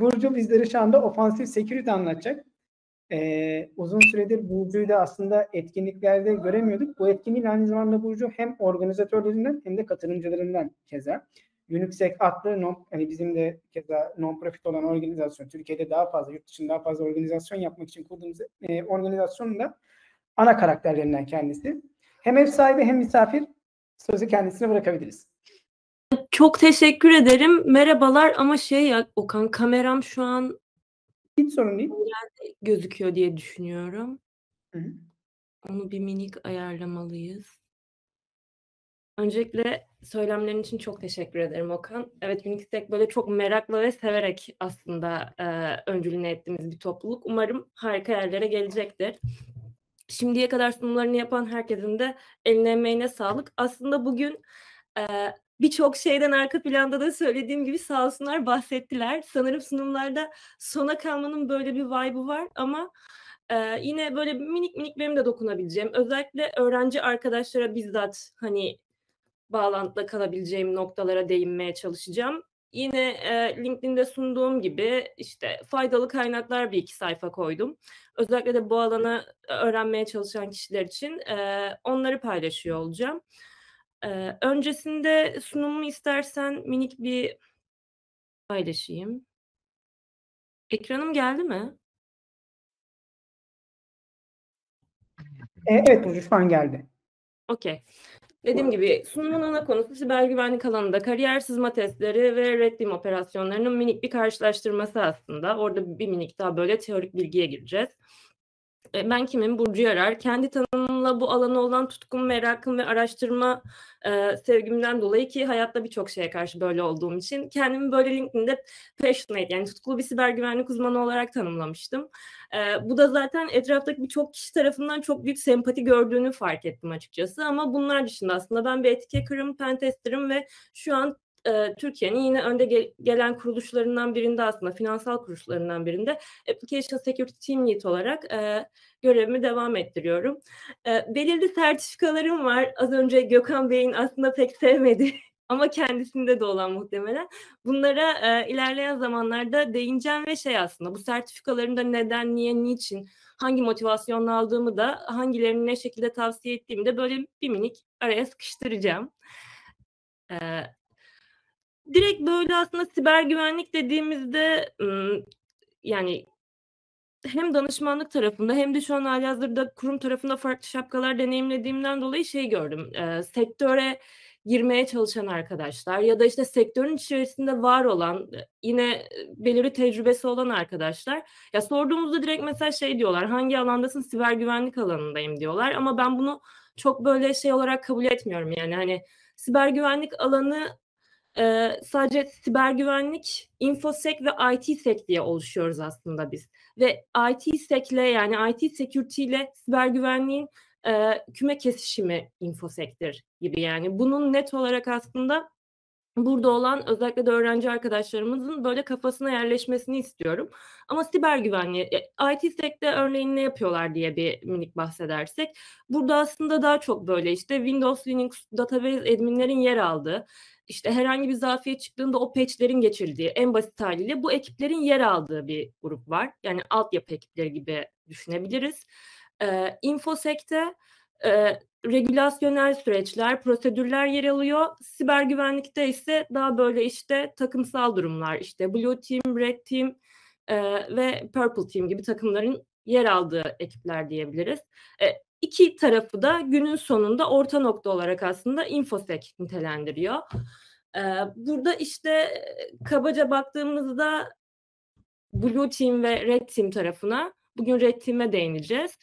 Burcu bizlere şu anda ofansif security anlatacak. Uzun süredir Burcu'yu da aslında etkinliklerde göremiyorduk. Bu etkinliğin aynı zamanda Burcu hem organizatörlerinden hem de katılımcılarından keza. UNICEF adlı hani bizim de keza non-profit olan organizasyon, Türkiye'de daha fazla, yurt dışında daha fazla organizasyon yapmak için kurduğumuz organizasyonun da ana karakterlerinden kendisi. Hem ev sahibi hem misafir, sözü kendisine bırakabiliriz. Çok teşekkür ederim. Merhabalar ama ya Okan, kameram şu an hiç sorun değil. Gözüküyor diye düşünüyorum. Hı. Onu bir minik ayarlamalıyız. Öncelikle söylemlerin için çok teşekkür ederim Okan. Evet, UNICEF böyle çok merakla ve severek aslında öncülüğünü ettiğimiz bir topluluk. Umarım harika yerlere gelecektir. Şimdiye kadar sunumlarını yapan herkesin de eline emeğine sağlık. Aslında bugün birçok şeyden arka planda da söylediğim gibi sağ olsunlar bahsettiler. Sanırım sunumlarda sona kalmanın böyle bir vibe'ı var ama yine böyle minik minik benim de dokunabileceğim. Özellikle öğrenci arkadaşlara bizzat hani bağlantıda kalabileceğim noktalara değinmeye çalışacağım. Yine LinkedIn'de sunduğum gibi işte faydalı kaynaklar bir iki sayfa koydum. Özellikle de bu alanı öğrenmeye çalışan kişiler için onları paylaşıyor olacağım. Öncesinde sunumumu istersen minik bir paylaşayım. Ekranım geldi mi? Evet Burcu, şu an geldi. Okey. Dediğim gibi sunumun ana konusu siber güvenlik alanında kariyer sızma testleri ve red team operasyonlarının minik bir karşılaştırması aslında. Orada bir minik daha böyle teorik bilgiye gireceğiz. Ben kimim? Burcu Yarar. Kendi tanımımla bu alana olan tutkum, merakım ve araştırma sevgimden dolayı ki hayatta birçok şeye karşı böyle olduğum için kendimi böyle LinkedIn'de passionate yani tutkulu bir siber güvenlik uzmanı olarak tanımlamıştım. Bu da zaten etraftaki birçok kişi tarafından çok büyük sempati gördüğünü fark ettim açıkçası. Ama bunlar dışında aslında ben bir ethic hacker'ım, pen tester'ım ve şu an Türkiye'nin yine önde gelen kuruluşlarından birinde aslında finansal kuruluşlarından birinde Application Security Team Lead olarak görevimi devam ettiriyorum. Belirli sertifikalarım var. Az önce Gökhan Bey'in aslında pek sevmediği ama kendisinde de olan muhtemelen. Bunlara ilerleyen zamanlarda değineceğim ve aslında bu sertifikaların da neden, niye, niçin, hangi motivasyonla aldığımı da hangilerini ne şekilde tavsiye ettiğimi de böyle bir minik araya sıkıştıracağım. Direkt böyle aslında siber güvenlik dediğimizde yani hem danışmanlık tarafında hem de şu an halihazırda kurum tarafında farklı şapkalar deneyimlediğimden dolayı gördüm. Sektöre girmeye çalışan arkadaşlar ya da işte sektörün içerisinde var olan yine belirli tecrübesi olan arkadaşlar ya sorduğumuzda direkt mesela diyorlar, hangi alandasın? Siber güvenlik alanındayım diyorlar ama ben bunu çok böyle olarak kabul etmiyorum. Yani hani siber güvenlik alanı sadece siber güvenlik, infosec ve IT-sec diye oluşuyoruz aslında biz. Ve IT-sec'le yani IT security ile siber güvenliğin küme kesişimi infosec'tir gibi yani. Bunun net olarak aslında burada olan özellikle de öğrenci arkadaşlarımızın böyle kafasına yerleşmesini istiyorum. Ama siber güvenliği, IT-sec'te örneğin ne yapıyorlar diye bir minik bahsedersek, burada aslında daha çok böyle işte Windows, Linux, database adminlerin yer aldığı, işte herhangi bir zafiyet çıktığında o patchlerin geçildiği, en basit haliyle bu ekiplerin yer aldığı bir grup var. Yani altyapı ekipleri gibi düşünebiliriz. InfoSec'te regülasyonel süreçler, prosedürler yer alıyor. Siber güvenlikte ise daha böyle işte takımsal durumlar, işte Blue Team, Red Team ve Purple Team gibi takımların yer aldığı ekipler diyebiliriz. İki tarafı da günün sonunda orta nokta olarak aslında InfoSec nitelendiriyor. Burada işte kabaca baktığımızda Blue Team ve Red Team tarafına, bugün Red Team'e değineceğiz.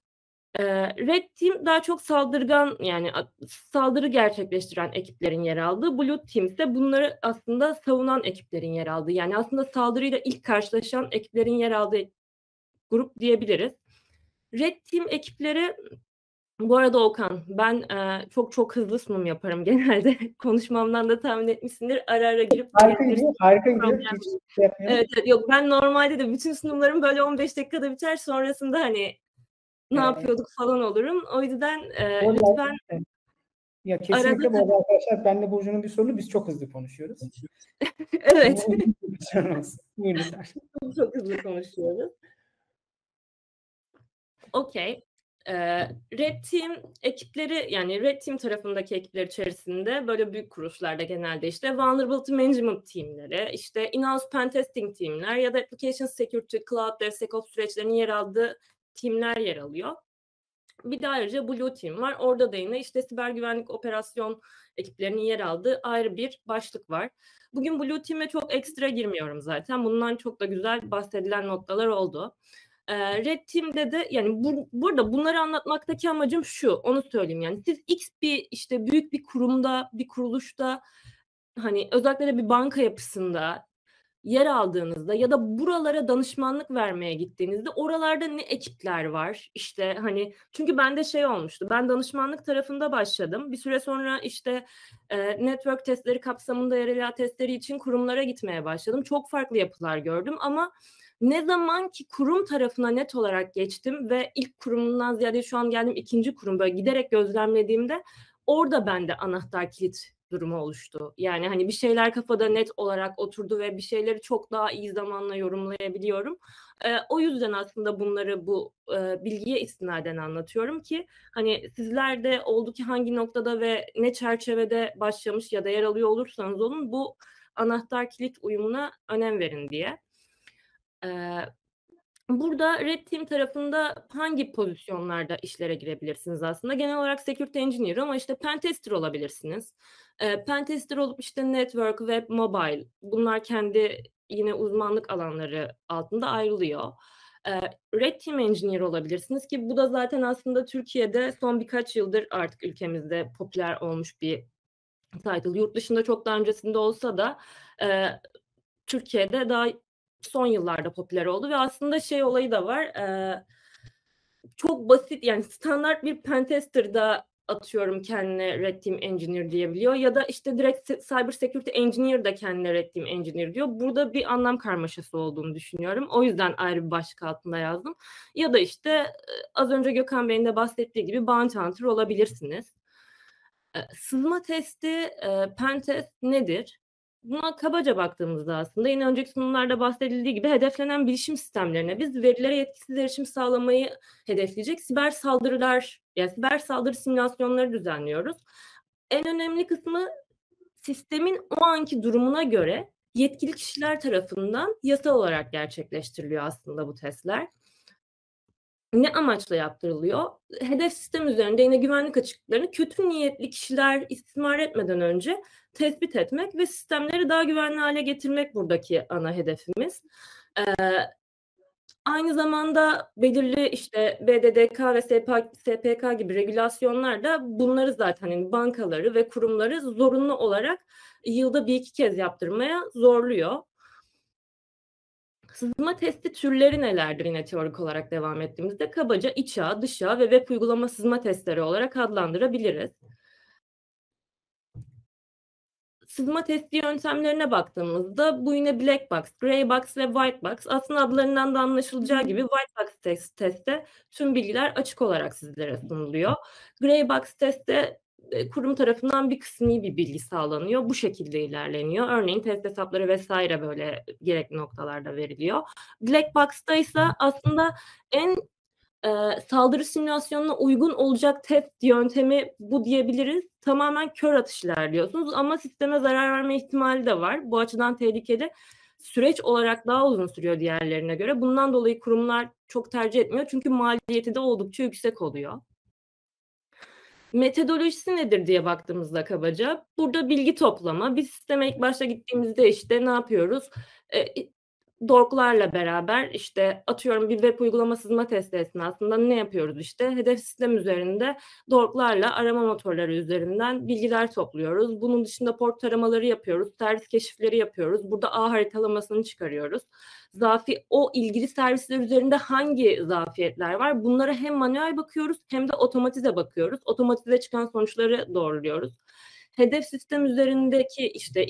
Red Team daha çok saldırgan yani saldırı gerçekleştiren ekiplerin yer aldığı, Blue Team ise bunları aslında savunan ekiplerin yer aldığı, yani aslında saldırıyla ilk karşılaşan ekiplerin yer aldığı grup diyebiliriz. Red Team ekipleri, bu arada Okan, ben çok hızlı sunum yaparım genelde. Konuşmamdan da tahmin etmişsindir. Ara ara girip harika gidiyor. Evet, yok ben normalde de bütün sunumlarım böyle 15 dakikada biter. Sonrasında hani ne yapıyorduk falan olurum. O yüzden lütfen Ya Arada kesinlikle bu arada arkadaşlar benle Burcu'nun bir sorunu biz çok hızlı konuşuyoruz. evet. Buyurun lütfen. Çok hızlı konuşuyoruz. Okay. Red Team ekipleri, yani Red Team tarafındaki ekipler içerisinde böyle büyük kuruluşlarda genelde işte Vulnerability Management teamleri, işte in-house pen testing teamler ya da Application Security, Cloud, DevSecOps süreçlerinin yer aldığı teamler yer alıyor. Bir de ayrıca Blue Team var. Orada da yine işte siber güvenlik operasyon ekiplerinin yer aldığı ayrı bir başlık var. Bugün Blue Team'e çok ekstra girmiyorum zaten. Bundan çok da güzel bahsedilen noktalar oldu. Red Team'de de yani burada bunları anlatmaktaki amacım şu, onu söyleyeyim yani. Siz X bir işte büyük bir kurumda, bir kuruluşta, hani özellikle de bir banka yapısında yer aldığınızda ya da buralara danışmanlık vermeye gittiğinizde oralarda ne ekipler var? İşte hani çünkü bende şey olmuştu. Ben danışmanlık tarafında başladım. Bir süre sonra işte network testleri kapsamında RLA testleri için kurumlara gitmeye başladım. Çok farklı yapılar gördüm ama ne zaman ki kurum tarafına net olarak geçtim ve ilk kurumundan ziyade şu an geldim ikinci kurum böyle giderek gözlemlediğimde orada bende anahtar kilit durumu oluştu. Yani hani bir şeyler kafada net olarak oturdu ve bir şeyleri çok daha iyi zamanla yorumlayabiliyorum. O yüzden aslında bunları bu bilgiye istinaden anlatıyorum ki hani sizler de oldu ki hangi noktada ve ne çerçevede başlamış ya da yer alıyor olursanız olun bu anahtar kilit uyumuna önem verin diye. Burada Red Team tarafında hangi pozisyonlarda işlere girebilirsiniz aslında? Genel olarak Security Engineer ama işte Pentester olabilirsiniz. Pentester olup işte Network, Web, Mobile bunlar kendi yine uzmanlık alanları altında ayrılıyor. Red Team Engineer olabilirsiniz ki bu da zaten aslında Türkiye'de son birkaç yıldır artık ülkemizde popüler olmuş bir title. Yurt dışında çok daha öncesinde olsa da Türkiye'de daha son yıllarda popüler oldu ve aslında şey olayı da var. Çok basit yani standart bir pentester'da atıyorum kendine Red Team Engineer diyebiliyor ya da işte direkt Cyber Security Engineer de kendine Red Team Engineer diyor. Burada bir anlam karmaşası olduğunu düşünüyorum. O yüzden ayrı bir başlık altında yazdım. Ya da işte az önce Gökhan Bey'in de bahsettiği gibi Bounty Hunter olabilirsiniz. Sızma testi, pen test nedir? Buna kabaca baktığımızda aslında yine önceki sunumlarda bahsedildiği gibi hedeflenen bilişim sistemlerine biz verilere yetkisiz erişim sağlamayı hedefleyecek siber saldırılar, yani siber saldırı simülasyonları düzenliyoruz. En önemli kısmı sistemin o anki durumuna göre yetkili kişiler tarafından yasal olarak gerçekleştiriliyor aslında bu testler. Ne amaçla yaptırılıyor? Hedef sistem üzerinde yine güvenlik açıklıklarını kötü niyetli kişiler istismar etmeden önce tespit etmek ve sistemleri daha güvenli hale getirmek buradaki ana hedefimiz. Aynı zamanda belirli işte BDDK ve SPK gibi regülasyonlar da bunları zaten yani bankaları ve kurumları zorunlu olarak yılda 1-2 kez yaptırmaya zorluyor. Sızma testi türleri nelerdir yine teorik olarak devam ettiğimizde? Kabaca iç ağ, dış ağ ve web uygulama sızma testleri olarak adlandırabiliriz. Sızma testi yöntemlerine baktığımızda bu yine black box, gray box ve white box. Aslında adlarından da anlaşılacağı gibi white box testte tüm bilgiler açık olarak sizlere sunuluyor. Gray box testte kurum tarafından bir kısmi bir bilgi sağlanıyor. Bu şekilde ilerleniyor. Örneğin test hesapları vesaire böyle gerekli noktalarda veriliyor. Black box'ta ise aslında en saldırı simülasyonuna uygun olacak test yöntemi bu diyebiliriz. Tamamen kör atış ilerliyorsunuz ama sisteme zarar verme ihtimali de var. Bu açıdan tehlikeli. Süreç olarak daha uzun sürüyor diğerlerine göre. Bundan dolayı kurumlar çok tercih etmiyor. Çünkü maliyeti de oldukça yüksek oluyor. Metodolojisi nedir diye baktığımızda kabaca burada bilgi toplama. Biz sisteme ilk başta gittiğimizde işte ne yapıyoruz? Dork'larla beraber işte atıyorum bir web uygulama sızma testi esnasında ne yapıyoruz işte? Hedef sistem üzerinde Dork'larla arama motorları üzerinden bilgiler topluyoruz. Bunun dışında port taramaları yapıyoruz. Servis keşifleri yapıyoruz. Burada ağ haritalamasını çıkarıyoruz. O ilgili servisler üzerinde hangi zafiyetler var? Bunlara hem manuel bakıyoruz hem de otomatize bakıyoruz. Otomatize çıkan sonuçları doğruluyoruz. Hedef sistem üzerindeki işte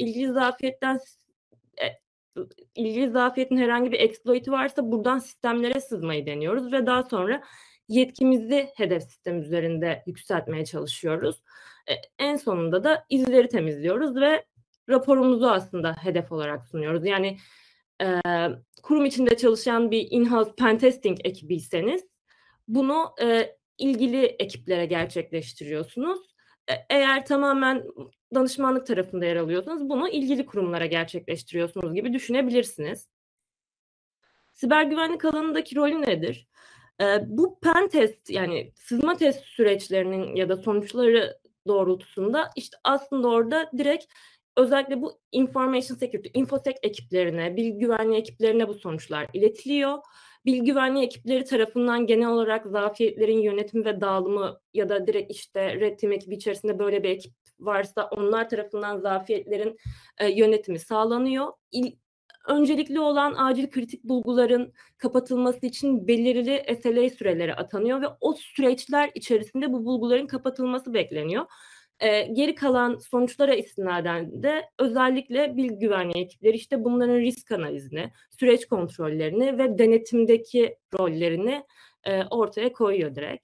ilgili zafiyetin herhangi bir exploit'i varsa buradan sistemlere sızmayı deniyoruz ve daha sonra yetkimizi hedef sistem üzerinde yükseltmeye çalışıyoruz. En sonunda da izleri temizliyoruz ve raporumuzu aslında hedef olarak sunuyoruz. Yani kurum içinde çalışan bir in-house pen testing ekibiyseniz bunu ilgili ekiplere gerçekleştiriyorsunuz. Eğer tamamen danışmanlık tarafında yer alıyorsanız bunu ilgili kurumlara gerçekleştiriyorsunuz gibi düşünebilirsiniz. Siber güvenlik alanındaki rolü nedir? Bu pen test, yani sızma test süreçlerinin ya da sonuçları doğrultusunda işte aslında orada direkt özellikle bu information security, infosec ekiplerine, bilgi güvenliği ekiplerine bu sonuçlar iletiliyor. Bilgi güvenliği ekipleri tarafından genel olarak zafiyetlerin yönetimi ve dağılımı ya da direkt işte Red Team ekibi içerisinde böyle bir ekip varsa onlar tarafından zafiyetlerin yönetimi sağlanıyor. Öncelikli olan acil kritik bulguların kapatılması için belirli SLA süreleri atanıyor ve o süreçler içerisinde bu bulguların kapatılması bekleniyor. Geri kalan sonuçlara istinaden de özellikle bilgi güvenliği ekipleri işte bunların risk analizini, süreç kontrollerini ve denetimdeki rollerini ortaya koyuyor direkt.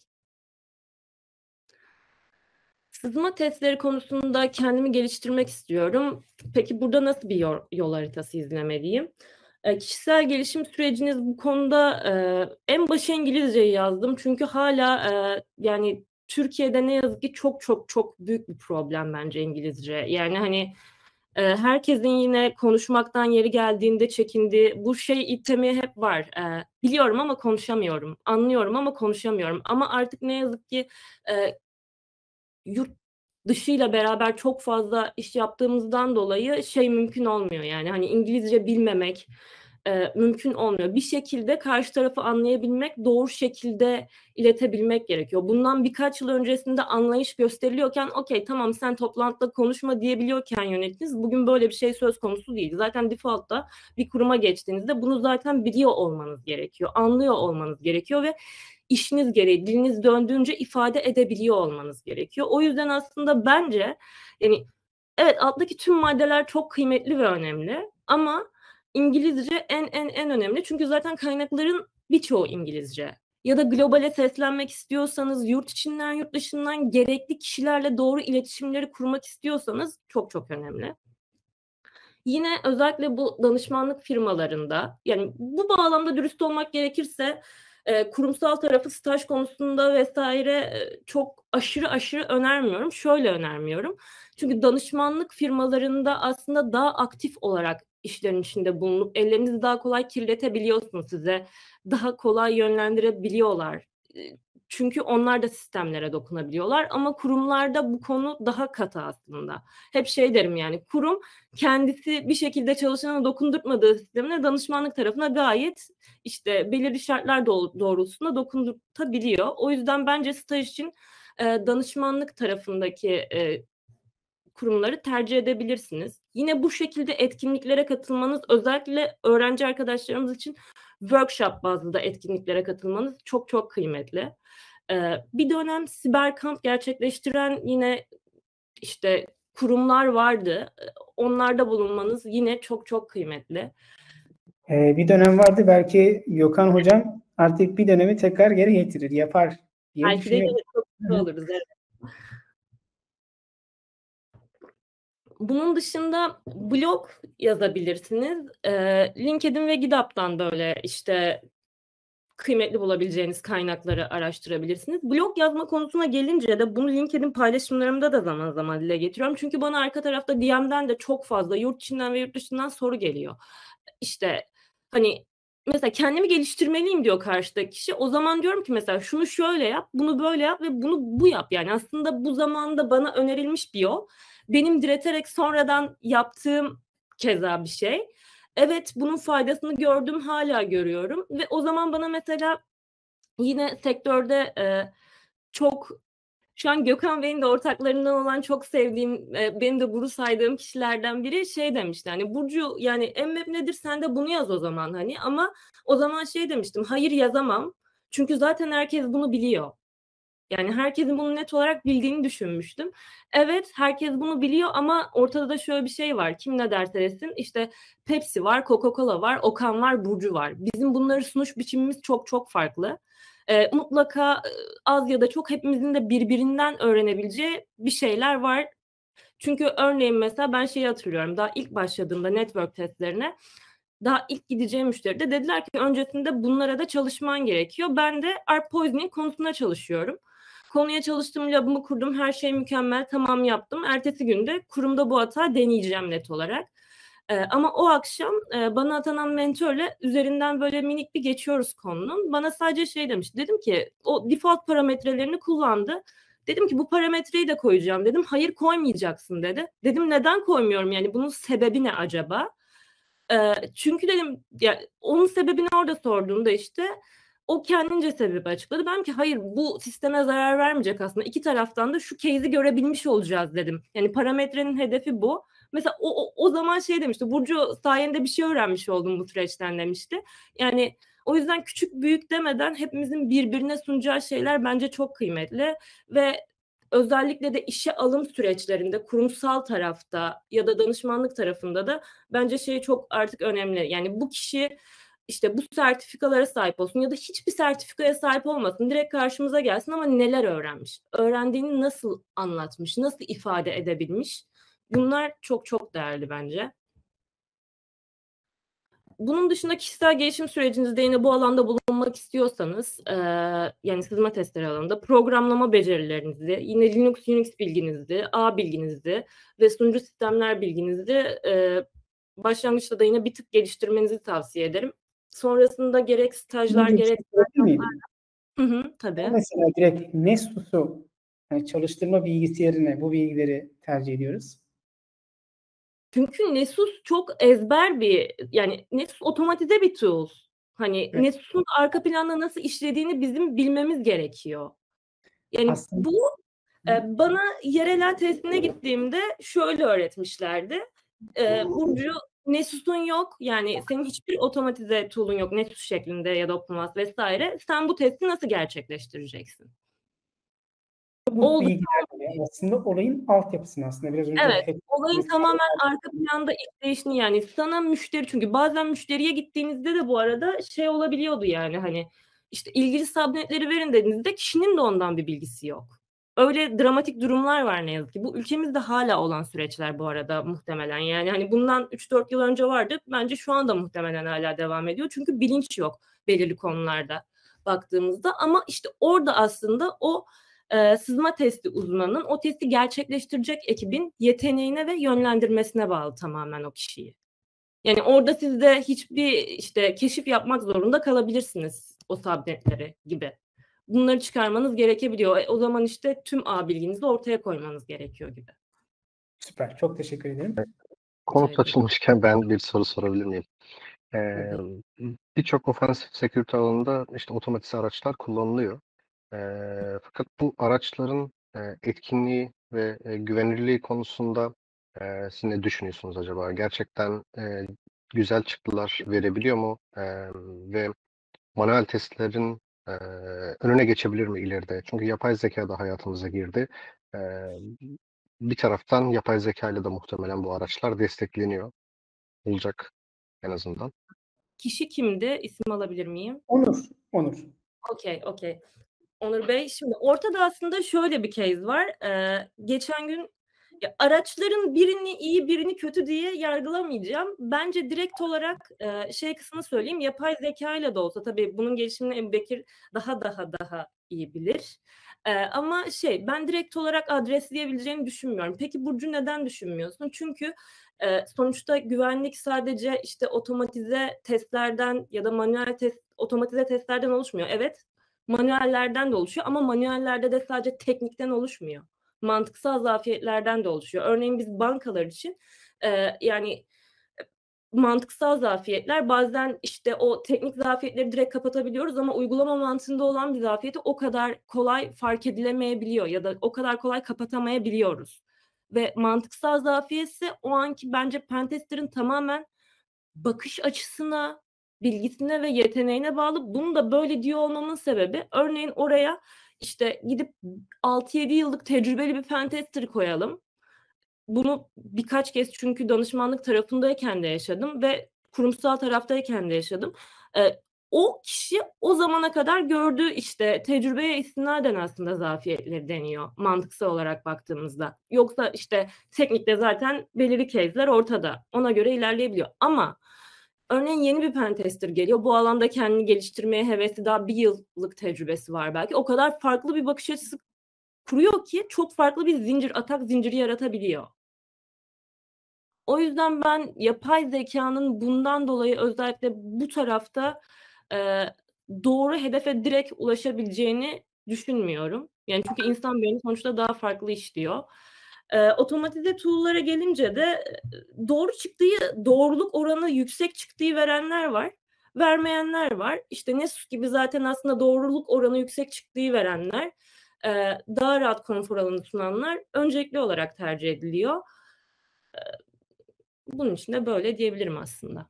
Sızma testleri konusunda kendimi geliştirmek istiyorum. Peki burada nasıl bir yol haritası izlemeliyim? Kişisel gelişim süreciniz bu konuda en başa İngilizceyi yazdım. Çünkü hala yani Türkiye'de ne yazık ki çok çok çok büyük bir problem bence İngilizce. Yani hani herkesin yine konuşmaktan yeri geldiğinde çekindiği bu şey itemi hep var. Biliyorum ama konuşamıyorum. Anlıyorum ama konuşamıyorum. Ama artık ne yazık ki yurt dışıyla beraber çok fazla iş yaptığımızdan dolayı şey mümkün olmuyor. Yani hani İngilizce bilmemek mümkün olmuyor. Bir şekilde karşı tarafı anlayabilmek, doğru şekilde iletebilmek gerekiyor. Bundan birkaç yıl öncesinde anlayış gösteriliyorken okey tamam sen toplantıda konuşma diyebiliyorken yöneticiniz bugün böyle bir şey söz konusu değil. Zaten default'ta bir kuruma geçtiğinizde bunu zaten biliyor olmanız gerekiyor. Anlıyor olmanız gerekiyor ve işiniz gereği diliniz döndüğünce ifade edebiliyor olmanız gerekiyor. O yüzden aslında bence yani evet alttaki tüm maddeler çok kıymetli ve önemli ama İngilizce en önemli. Çünkü zaten kaynakların birçoğu İngilizce. Ya da globale seslenmek istiyorsanız, yurt içinden yurt dışından gerekli kişilerle doğru iletişimleri kurmak istiyorsanız çok çok önemli. Yine özellikle bu danışmanlık firmalarında, yani bu bağlamda dürüst olmak gerekirse kurumsal tarafı staj konusunda vesaire çok aşırı önermiyorum. Şöyle önermiyorum. Çünkü danışmanlık firmalarında aslında daha aktif olarak işlerin içinde bulunup ellerinizi daha kolay kirletebiliyorsunuz, size daha kolay yönlendirebiliyorlar. Çünkü onlar da sistemlere dokunabiliyorlar ama kurumlarda bu konu daha katı aslında. Hep şey derim yani kurum kendisi bir şekilde çalışana dokundurtmadığı sistemine danışmanlık tarafına gayet işte belirli şartlar doğrultusunda dokundurtabiliyor. O yüzden bence staj için danışmanlık tarafındaki kurumları tercih edebilirsiniz. Yine bu şekilde etkinliklere katılmanız, özellikle öğrenci arkadaşlarımız için workshop bazlı da etkinliklere katılmanız çok çok kıymetli. Bir dönem siber kamp gerçekleştiren yine işte kurumlar vardı. Onlarda bulunmanız yine çok çok kıymetli. Bir dönem vardı, belki Gökhan Hocam artık bir dönemi tekrar geri getirir, yapar diye Belki de düşünüyorum. yine çok mutlu oluruz. Evet. Bunun dışında blog yazabilirsiniz. LinkedIn ve GitHub'dan böyle işte kıymetli bulabileceğiniz kaynakları araştırabilirsiniz. Blog yazma konusuna gelince de bunu LinkedIn paylaşımlarımda da zaman zaman dile getiriyorum. Çünkü bana arka tarafta DM'den de çok fazla yurt içinden ve yurt dışından soru geliyor. İşte hani mesela kendimi geliştirmeliyim diyor karşıdaki kişi. O zaman diyorum ki mesela şunu şöyle yap, bunu böyle yap ve bunu bu yap. Yani aslında bu zamanda bana önerilmiş bir yol. Benim direterek sonradan yaptığım keza bir şey. Evet, bunun faydasını gördüm, hala görüyorum ve o zaman bana mesela yine sektörde çok şu an Gökhan Bey'in de ortaklarından olan çok sevdiğim, benim de guru saydığım kişilerden biri şey demişti, hani Burcu yani MMAP nedir sen de bunu yaz o zaman hani ama o zaman şey demiştim, hayır yazamam çünkü zaten herkes bunu biliyor. Yani herkesin bunu net olarak bildiğini düşünmüştüm. Evet, herkes bunu biliyor ama ortada da şöyle bir şey var. Kim ne derse desin işte Pepsi var, Coca-Cola var, Okan var, Burcu var. Bizim bunları sunuş biçimimiz çok çok farklı. Mutlaka az ya da çok hepimizin de birbirinden öğrenebileceği bir şeyler var. Çünkü örneğin mesela ben şeyi hatırlıyorum. Daha ilk başladığımda network testlerine daha ilk gideceğim müşteride dediler ki öncesinde bunlara da çalışman gerekiyor. Ben de ARP Poisoning konusuna çalışıyorum. Konuya çalıştım, labımı kurdum, her şey mükemmel, tamam yaptım. Ertesi günde kurumda bu hata deneyeceğim net olarak. Ama o akşam bana atanan mentörle üzerinden böyle minik bir geçiyoruz konunun. Bana sadece şey demiş. Dedim ki o default parametrelerini kullandı. Dedim ki bu parametreyi de koyacağım dedim. Hayır koymayacaksın dedi. Dedim neden koymuyorum yani bunun sebebi ne acaba? Çünkü dedim ya onun sebebini orada sorduğumda işte o kendince sebebi açıkladı. Ben ki hayır bu sisteme zarar vermeyecek aslında. İki taraftan da şu case'i görebilmiş olacağız dedim. Yani parametrenin hedefi bu. Mesela o zaman şey demişti. Burcu sayende bir şey öğrenmiş oldum bu süreçten demişti. Yani o yüzden küçük büyük demeden hepimizin birbirine sunacağı şeyler bence çok kıymetli ve özellikle de işe alım süreçlerinde kurumsal tarafta ya da danışmanlık tarafında da bence şey çok artık önemli. Yani bu kişi işte bu sertifikalara sahip olsun ya da hiçbir sertifikaya sahip olmasın. Direkt karşımıza gelsin ama neler öğrenmiş? Öğrendiğini nasıl anlatmış? Nasıl ifade edebilmiş? Bunlar çok çok değerli bence. Bunun dışında kişisel gelişim sürecinizde yine bu alanda bulunmak istiyorsanız, yani sızma testleri alanında programlama becerilerinizi, yine Linux, Unix bilginizi, ağ bilginizi ve sunucu sistemler bilginizi başlangıçta da yine bir tık geliştirmenizi tavsiye ederim. Sonrasında gerek stajlar Burcu bir gerek şey sorabilir miyim? tabii. Mesela direkt Nessus'u yani çalıştırma bilgisayarına bu bilgileri tercih ediyoruz. Çünkü Nessus çok ezber bir yani Nessus otomatize bir tool. Hani Evet. Nessus'un arka planda nasıl işlediğini bizim bilmemiz gerekiyor. Yani Aslında bu bana yerel testine gittiğimde şöyle öğretmişlerdi. Burcu Nessus'un yok. Yani senin hiçbir otomatize tool'un yok. Nessus şeklinde ya da OpenWAS vesaire. Sen bu testi nasıl gerçekleştireceksin? bu Oldu. bilgilerle aslında olayın altyapısını aslında biraz önce Evet. Olayın tamamen arka planda işleyişini yani sana müşteri çünkü bazen müşteriye gittiğinizde de bu arada şey olabiliyordu yani hani işte ilgili subnetleri verin dediğinizde kişinin de ondan bir bilgisi yok. Öyle dramatik durumlar var ne yazık ki. Bu ülkemizde hala olan süreçler bu arada muhtemelen. Yani hani bundan 3-4 yıl önce vardı. Bence şu anda muhtemelen hala devam ediyor. Çünkü bilinç yok belirli konularda baktığımızda. Ama işte orada aslında o sızma testi uzmanının o testi gerçekleştirecek ekibin yeteneğine ve yönlendirmesine bağlı tamamen o kişiyi. Yani orada siz de hiçbir işte keşif yapmak zorunda kalabilirsiniz o subnetleri gibi. Bunları çıkarmanız gerekebiliyor. O zaman işte tüm ağ bilginizi ortaya koymanız gerekiyor gibi. Süper. Çok teşekkür ederim. Rica Konu ederim. açılmışken ben bir soru sorabilir miyim? Birçok offensive security alanında işte otomatize araçlar kullanılıyor. Fakat bu araçların etkinliği ve güvenilirliği konusunda siz ne düşünüyorsunuz acaba? Gerçekten güzel çıktılar verebiliyor mu? Ve manuel testlerin önüne geçebilir mi ileride? Çünkü yapay zeka da hayatımıza girdi. Bir taraftan yapay zeka ile de muhtemelen bu araçlar destekleniyor. Olacak en azından. Kişi kimdi? İsim alabilir miyim? Onur. Onur. Okey. Onur Bey, şimdi ortada aslında şöyle bir case var. Geçen gün ya araçların birini iyi birini kötü diye yargılamayacağım. Bence direkt olarak şey kısmını söyleyeyim. Yapay zeka ile de olsa tabii bunun gelişimini Ebubekir daha iyi bilir. Ama ben direkt olarak adresleyebileceğini düşünmüyorum. Peki Burcu neden düşünmüyorsun? Çünkü sonuçta güvenlik sadece işte otomatize testlerden ya da manuel otomatize testlerden oluşmuyor. Evet, manuellerden de oluşuyor ama manuellerde de sadece teknikten oluşmuyor. Mantıksal zafiyetlerden de oluşuyor. Örneğin biz bankalar için yani mantıksal zafiyetler bazen işte o teknik zafiyetleri direkt kapatabiliyoruz ama uygulama mantığında olan bir zafiyeti o kadar kolay fark edilemeyebiliyor ya da o kadar kolay kapatamayabiliyoruz. Ve mantıksal zafiyetse o anki bence pentester'ın tamamen bakış açısına, bilgisine ve yeteneğine bağlı. Bunu da böyle diyor olmamın sebebi örneğin oraya işte gidip 6-7 yıllık tecrübeli bir pentester koyalım. Bunu birkaç kez çünkü danışmanlık tarafındayken de yaşadım ve kurumsal taraftayken de yaşadım. o kişi o zamana kadar gördüğü işte tecrübeye istinaden aslında zafiyetleri deniyor mantıksal olarak baktığımızda. Yoksa işte teknikte zaten belirli case'ler ortada. Ona göre ilerleyebiliyor. Ama örneğin yeni bir pentester geliyor. Bu alanda kendini geliştirmeye hevesli, daha bir yıllık tecrübesi var belki. O kadar farklı bir bakış açısı kuruyor ki çok farklı bir zincir, atak zinciri yaratabiliyor. O yüzden ben yapay zekanın bundan dolayı özellikle bu tarafta doğru hedefe direkt ulaşabileceğini düşünmüyorum. Yani çünkü insan beyni sonuçta daha farklı işliyor. Otomatize tool'lara gelince de doğruluk oranı yüksek çıktığı verenler var. Vermeyenler var. İşte Nessus gibi zaten aslında doğruluk oranı yüksek çıktığı verenler, daha rahat konfor alanı sunanlar öncelikli olarak tercih ediliyor. Bunun için de böyle diyebilirim aslında.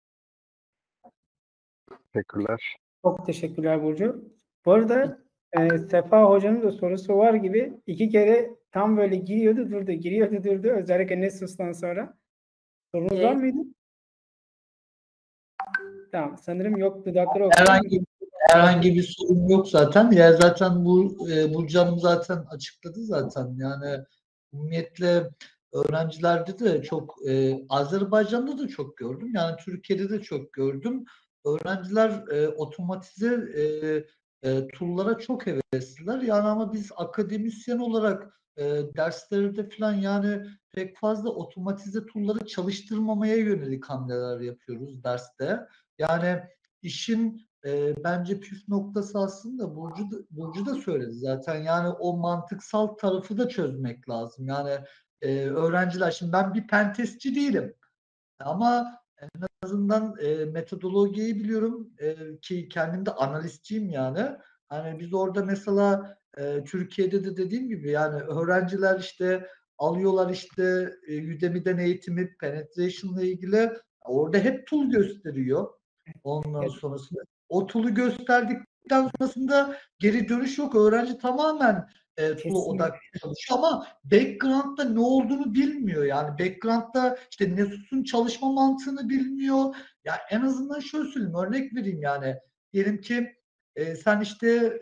Teşekkürler. Çok teşekkürler Burcu. Bu arada Sefa Hoca'nın da sorusu var gibi 2 kere tam böyle giriyordu durdu. Özellikle Nessus'tan sonra. Sorunuz var mıydı? Tamam. Sanırım yok. Dudakları okuyorum. Herhangi bir sorun yok zaten. Ya zaten Burcu Hanım zaten açıkladı zaten. Yani ummiyetle öğrencilerde de çok Azerbaycan'da da çok gördüm. Yani Türkiye'de de çok gördüm. Öğrenciler otomatize tool'lara çok hevesliler. Yani ama biz akademisyen olarak derslerde falan yani pek fazla otomatize tool'ları çalıştırmamaya yönelik hamleler yapıyoruz derste. Yani işin bence püf noktası aslında Burcu da söyledi zaten. Yani o mantıksal tarafı da çözmek lazım. Yani öğrenciler, şimdi ben bir pentestçi değilim ama en azından metodolojiyi biliyorum ki kendim de analistçiyim yani. Hani biz orada mesela Türkiye'de de dediğim gibi yani öğrenciler işte alıyorlar işte Udemy'den eğitimi penetration ile ilgili orada hep tool gösteriyor. Ondan sonrasında o tool'u gösterdikten sonrasında geri dönüş yok. Öğrenci tamamen tool'a odaklı çalışıyor ama background'da ne olduğunu bilmiyor. Yani background'da işte Nessus'un çalışma mantığını bilmiyor. Ya en azından şöyle söyleyeyim, örnek vereyim yani. Diyelim ki sen işte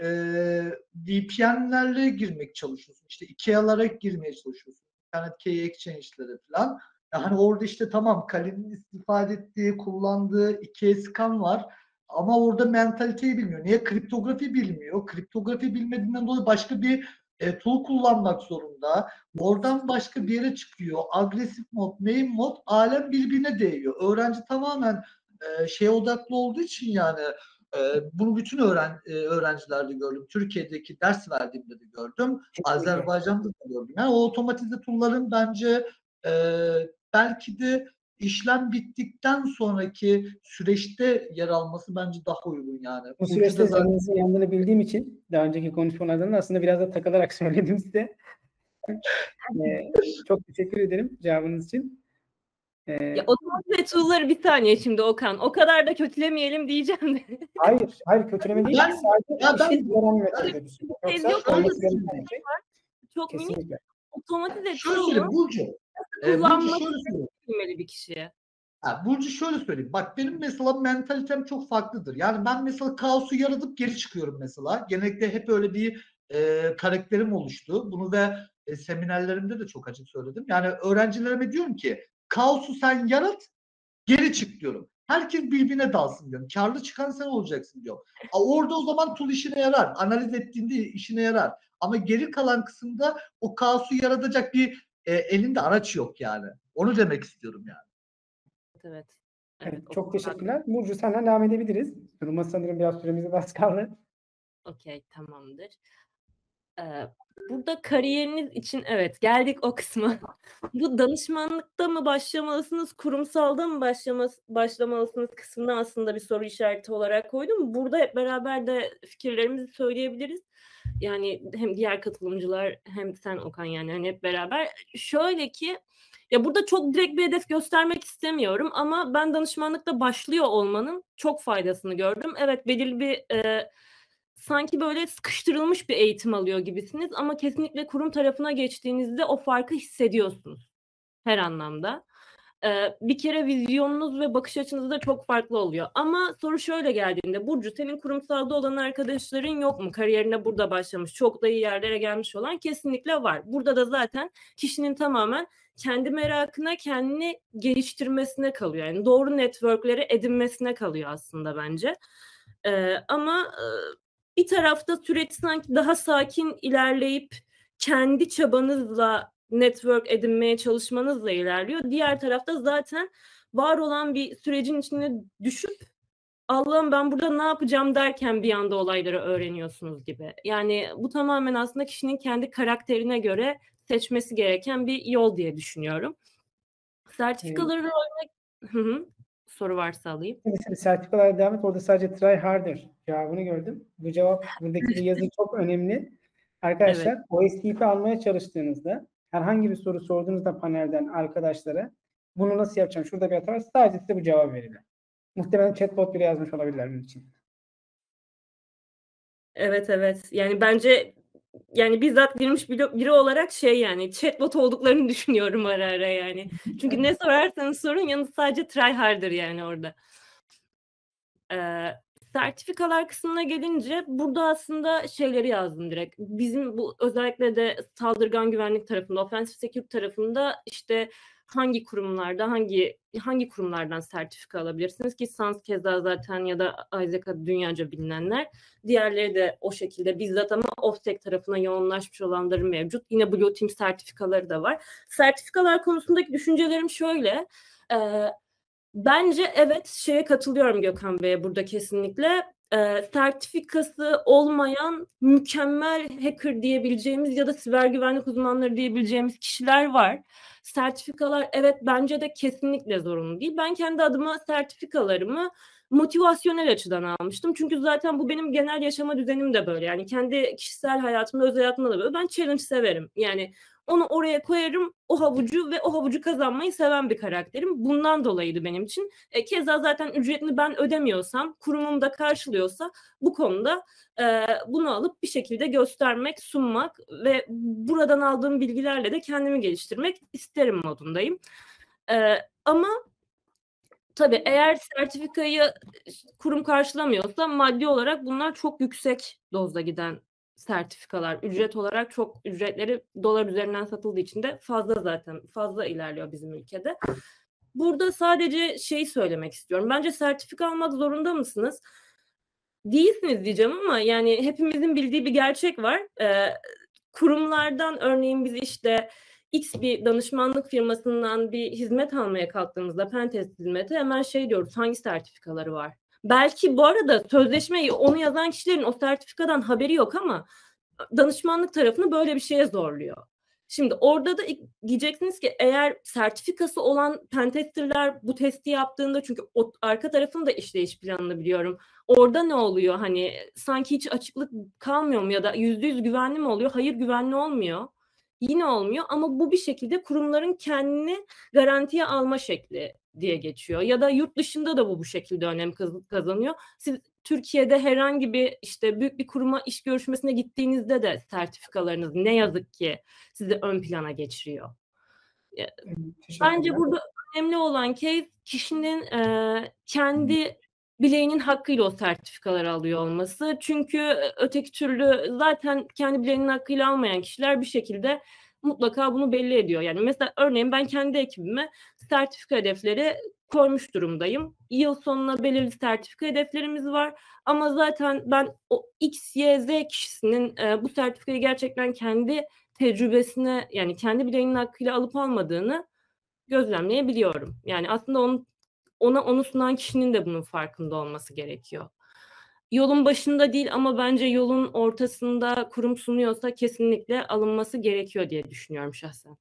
VPN'lerle girmek çalışıyorsun. İşte IKEA'lara girmeye çalışıyorsun. İnternet Key Exchange'lere falan. Yani orada işte tamam Kali'nin istifade ettiği, kullandığı 2 scan var. Ama orada mentaliteyi bilmiyor. Niye? Kriptografi bilmiyor. Kriptografi bilmediğinden dolayı başka bir tool kullanmak zorunda. Oradan başka bir yere çıkıyor. Agresif mod, main mod, alem birbirine değiyor. Öğrenci tamamen şeye odaklı olduğu için yani bunu bütün öğrencilerde gördüm. Türkiye'deki ders verdiğimde de gördüm. Azerbaycan'da da gördüm. Yani o otomatize tool'ların bence belki de işlem bittikten sonraki süreçte yer alması bence daha uygun yani. Bu süreçte canınızın yandığını bildiğim için daha önceki konuşmalardan da aslında biraz da takılarak söyledim size. Çok teşekkür ederim cevabınız için. Ya otomatize tool'ları bir saniye şimdi Okan. O kadar da kötülemeyelim diyeceğim de. Hayır kötüleme değil. Sadece işin öğrenmesi. Çok minik otomatize şöyle söyleyeyim Burcu. kullanmak bilmeli bir kişiye. Burcu şöyle söyleyeyim. Bak benim mesela mentalitem çok farklıdır. Yani ben mesela kaosu yaratıp geri çıkıyorum mesela. Genellikle hep öyle bir karakterim oluştu. Bunu ve seminerlerimde de çok açık söyledim. Yani öğrencilerime diyorum ki kaosu sen yarat, geri çık diyorum. Herkes birbirine dalsın diyorum. Karlı çıkan sen olacaksın diyorum. Orada o zaman tool işine yarar. Analiz ettiğinde işine yarar. Ama geri kalan kısımda o kaosu yaratacak bir elinde araç yok yani. Onu demek istiyorum yani. Evet. Çok teşekkürler. Burcu senden devam edebiliriz. Duruma sanırım biraz süremiz az kaldı. Okey, tamamdır. Burada kariyeriniz için evet geldik o kısma. Bu danışmanlıkta mı başlamalısınız, kurumsalda mı başlamalısınız kısmına aslında bir soru işareti olarak koydum. Burada hep beraber de fikirlerimizi söyleyebiliriz. Yani hem diğer katılımcılar hem sen Okan yani hani hep beraber. Şöyle ki ya burada çok direkt bir hedef göstermek istemiyorum ama ben danışmanlıkta başlıyor olmanın çok faydasını gördüm. Evet belirli bir sanki böyle sıkıştırılmış bir eğitim alıyor gibisiniz ama kesinlikle kurum tarafına geçtiğinizde o farkı hissediyorsunuz her anlamda. bir kere vizyonunuz ve bakış açınız da çok farklı oluyor. Ama soru şöyle geldiğinde, Burcu senin kurumsalda olan arkadaşların yok mu? Kariyerine burada başlamış, çok da iyi yerlere gelmiş olan kesinlikle var. Burada da zaten kişinin tamamen kendi merakına, kendini geliştirmesine kalıyor. Yani doğru networkleri edinmesine kalıyor aslında bence. Ama bir tarafta süreç sanki daha sakin ilerleyip kendi çabanızla network edinmeye çalışmanızla ilerliyor. Diğer tarafta zaten var olan bir sürecin içine düşüp Allah'ım ben burada ne yapacağım derken bir anda olayları öğreniyorsunuz gibi. Yani bu tamamen aslında kişinin kendi karakterine göre seçmesi gereken bir yol diye düşünüyorum. Sertifikaları örnek... Soru varsa alayım. Mesela sertifikalara devam et. Orada sadece try harder cevabını gördüm. Bu cevap, buradaki bir yazı çok önemli. Arkadaşlar, Evet. OSTP almaya çalıştığınızda, herhangi bir soru sorduğunuzda panelden arkadaşlara bunu nasıl yapacağım, şurada bir hata var, sadece size bu cevap verilir. Muhtemelen chatbot bile yazmış olabilirler bunun için. Evet. Yani bence yani bizzat girmiş biri olarak yani chatbot olduklarını düşünüyorum ara ara yani. Çünkü ne sorarsanız sorun yanı sadece try harder yani orada. Sertifikalar kısmına gelince burada aslında şeyleri yazdım direkt. Bizim bu özellikle de saldırgan güvenlik tarafında, offensive security tarafında işte hangi kurumlarda, hangi kurumlardan sertifika alabilirsiniz ki SANS keza zaten ya da ISAC dünyaca bilinenler. Diğerleri de o şekilde bizzat ama OFSEC tarafına yoğunlaşmış olanları mevcut. Yine Blue Team sertifikaları da var. Sertifikalar konusundaki düşüncelerim şöyle. Bence evet şeye katılıyorum Gökhan Bey'e burada kesinlikle. Sertifikası olmayan mükemmel hacker diyebileceğimiz ya da siber güvenlik uzmanları diyebileceğimiz kişiler var. Sertifikalar evet bence de kesinlikle zorunlu değil. Ben kendi adıma sertifikalarımı motivasyonel açıdan almıştım. Çünkü zaten bu benim genel yaşama düzenim de böyle. Yani kendi kişisel hayatımda, özel hayatımda da böyle. Ben challenge severim. Yani onu oraya koyarım, o havucu ve o havucu kazanmayı seven bir karakterim. Bundan dolayıydı benim için. Keza zaten ücretini ben ödemiyorsam, kurumum da karşılıyorsa bu konuda bunu alıp bir şekilde göstermek, sunmak ve buradan aldığım bilgilerle de kendimi geliştirmek isterim modundayım. Ama tabii eğer sertifikayı kurum karşılamıyorsa maddi olarak bunlar çok yüksek dozda giden sertifikalar. Ücret olarak çok ücretleri dolar üzerinden satıldığı için de fazla ilerliyor bizim ülkede. Burada sadece söylemek istiyorum. Bence sertifika almak zorunda mısınız? Değilsiniz diyeceğim ama yani hepimizin bildiği bir gerçek var. Kurumlardan örneğin biz işte X bir danışmanlık firmasından bir hizmet almaya kalktığımızda pentest hizmeti hemen diyoruz hangi sertifikaları var? Belki bu arada sözleşmeyi onu yazan kişilerin o sertifikadan haberi yok ama danışmanlık tarafını böyle bir şeye zorluyor. Şimdi orada da diyeceksiniz ki eğer sertifikası olan pentesterler bu testi yaptığında çünkü o arka tarafın da işleyiş planını biliyorum. Orada ne oluyor? Hani sanki hiç açıklık kalmıyor mu ya da %100 güvenli mi oluyor? Hayır güvenli olmuyor. Yine olmuyor ama bu bir şekilde kurumların kendini garantiye alma şekli diye geçiyor. Ya da yurt dışında da bu şekilde önem kazanıyor. Siz Türkiye'de herhangi bir büyük bir kuruma iş görüşmesine gittiğinizde de sertifikalarınız ne yazık ki sizi ön plana geçiriyor. Bence burada önemli olan kişinin kendi bileğinin hakkıyla o sertifikaları alıyor olması. Çünkü öteki türlü zaten kendi bileğinin hakkıyla almayan kişiler bir şekilde mutlaka bunu belli ediyor. Yani mesela örneğin ben kendi ekibime sertifika hedefleri koymuş durumdayım. Yıl sonuna belirli sertifika hedeflerimiz var. Ama zaten ben o X, Y, Z kişisinin bu sertifikayı gerçekten kendi tecrübesine yani kendi bileğinin hakkıyla alıp almadığını gözlemleyebiliyorum. Yani aslında onu sunan kişinin de bunun farkında olması gerekiyor. Yolun başında değil ama bence yolun ortasında kurum sunuyorsa kesinlikle alınması gerekiyor diye düşünüyorum şahsen.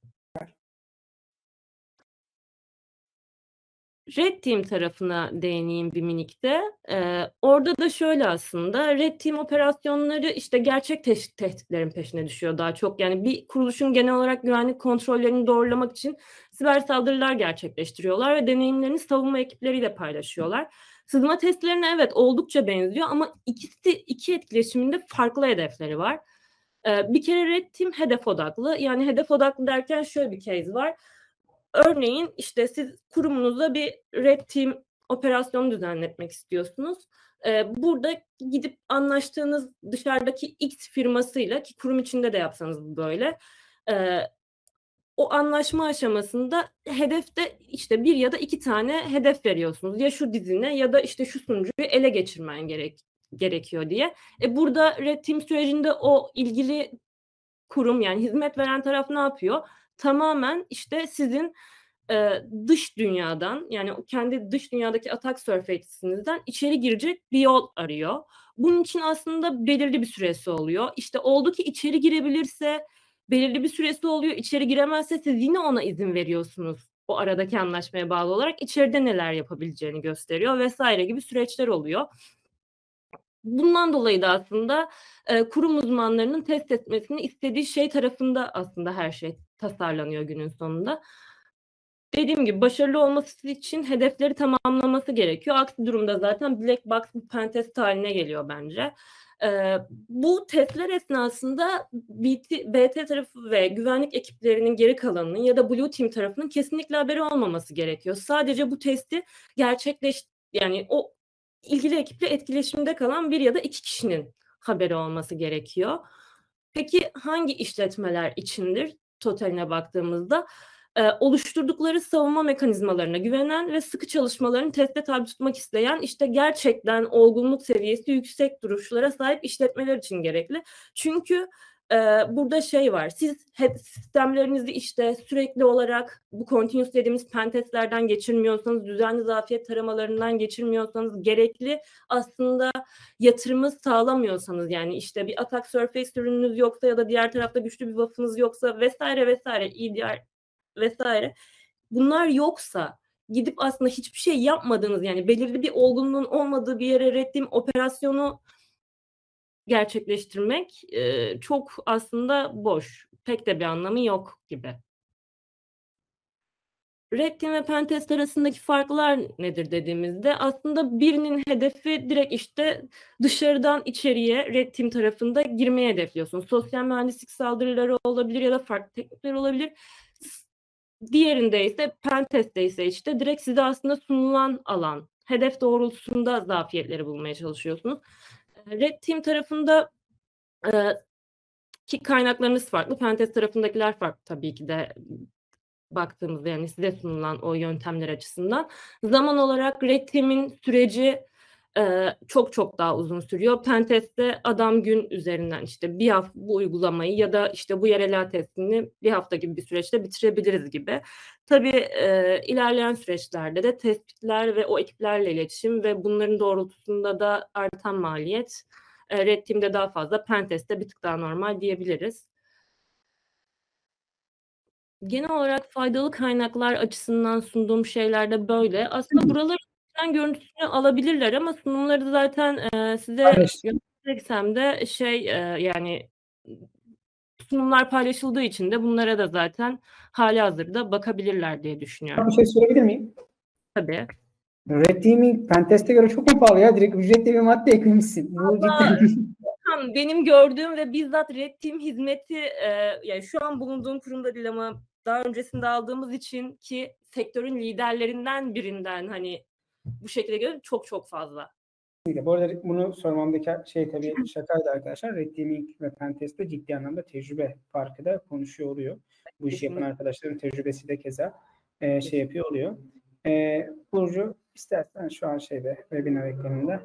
Red Team tarafına değineyim bir minikte. Orada da şöyle aslında Red Team operasyonları gerçek tehditlerin peşine düşüyor daha çok. Yani bir kuruluşun genel olarak güvenlik kontrollerini doğrulamak için siber saldırılar gerçekleştiriyorlar ve deneyimlerini savunma ekipleriyle paylaşıyorlar. Sızma testlerine evet oldukça benziyor ama iki etkileşiminde farklı hedefleri var. Bir kere Red Team hedef odaklı. Yani hedef odaklı derken şöyle bir case var. örneğin işte siz kurumunuza bir Red Team operasyonu düzenletmek istiyorsunuz. Burada gidip anlaştığınız dışarıdaki X firmasıyla, ki kurum içinde de yapsanız bu böyle, o anlaşma aşamasında hedefte işte 1 ya da 2 tane hedef veriyorsunuz. Ya şu dizine ya da işte şu sunucuyu ele geçirmen gerekiyor diye. Burada Red Team sürecinde o ilgili kurum, yani hizmet veren taraf ne yapıyor? Tamamen işte sizin dış dünyadan, yani kendi dış dünyadaki attack surface'inizden içeri girecek bir yol arıyor. Bunun için aslında belirli bir süresi oluyor. İşte oldu ki içeri girebilirse belirli bir süresi oluyor. İçeri giremezse siz yine ona izin veriyorsunuz. O aradaki anlaşmaya bağlı olarak içeride neler yapabileceğini gösteriyor vesaire gibi süreçler oluyor. Bundan dolayı da aslında kurum uzmanlarının test etmesini istediği şey tarafında aslında her şey tasarlanıyor günün sonunda. Dediğim gibi başarılı olması için hedefleri tamamlaması gerekiyor. Aksi durumda zaten black box bir pentest haline geliyor bence. Bu testler esnasında BT tarafı ve güvenlik ekiplerinin geri kalanının ya da Blue Team tarafının kesinlikle haberi olmaması gerekiyor. Sadece bu testi yani o ilgili ekiple etkileşimde kalan 1 ya da 2 kişinin haberi olması gerekiyor. Peki hangi işletmeler içindir totaline baktığımızda? Oluşturdukları savunma mekanizmalarına güvenen ve sıkı çalışmalarını teste tabi tutmak isteyen, işte gerçekten olgunluk seviyesi yüksek duruşlara sahip işletmeler için gerekli. Çünkü burada şey var, siz sistemlerinizi işte sürekli olarak bu continuous dediğimiz pentestlerden geçirmiyorsanız, düzenli zafiyet taramalarından geçirmiyorsanız, gerekli aslında yatırımı sağlamıyorsanız, yani işte bir attack surface ürününüz yoksa ya da diğer tarafta güçlü bir buff'ınız yoksa vesaire vesaire, EDR vesaire, bunlar yoksa gidip aslında hiçbir şey yapmadığınız, yani belirli bir olgunluğun olmadığı bir yere Red Team operasyonu gerçekleştirmek çok aslında boş. Pek de bir anlamı yok gibi. Red Team ve Pentest arasındaki farklar nedir dediğimizde, aslında birinin hedefi direkt işte dışarıdan içeriye Red Team tarafında girmeye hedefliyorsun. Sosyal mühendislik saldırıları olabilir ya da farklı teknikler olabilir. Diğerinde ise, Pentest'te ise işte direkt size aslında sunulan alan, hedef doğrultusunda zafiyetleri bulmaya çalışıyorsunuz. Red Team tarafında ki kaynaklarınız farklı, Pentest tarafındakiler farklı tabii ki de baktığımızda, yani size sunulan o yöntemler açısından. Zaman olarak Red Team'in süreci çok çok daha uzun sürüyor. Pentest'te adam gün üzerinden işte bir hafta bu uygulamayı ya da işte bu yerel testini bir hafta gibi bir süreçte bitirebiliriz gibi. Tabii ilerleyen süreçlerde de tespitler ve o ekiplerle iletişim ve bunların doğrultusunda da artan maliyet Red Team'de daha fazla, Pentest'te bir tık daha normal diyebiliriz. Genel olarak faydalı kaynaklar açısından sunduğum şeyler de böyle. Aslında buraların görüntüsünü alabilirler ama sunumları zaten size göstereceksem de yani sunumlar paylaşıldığı için de bunlara da zaten halihazırda bakabilirler diye düşünüyorum. Bir şey sorabilir miyim? Tabii. Red Team'in Pentest'e göre çok mu pahalı ya? Direkt ücretli bir madde eklemişsin. Bu cidden. Benim gördüğüm ve bizzat Red Team hizmeti yani şu an bulunduğum kurumda değil ama daha öncesinde aldığımız için, ki sektörün liderlerinden birinden hani bu şekilde gördüm, çok çok fazla. Bu arada bunu sormamdaki şey tabii şakaydı arkadaşlar. Red Teaming ve Pentest'te ciddi anlamda tecrübe farkı da konuşuyor oluyor. Bu işi yapan arkadaşların tecrübesi de keza şey yapıyor oluyor. Burcu, istersen şu an webinar ekranında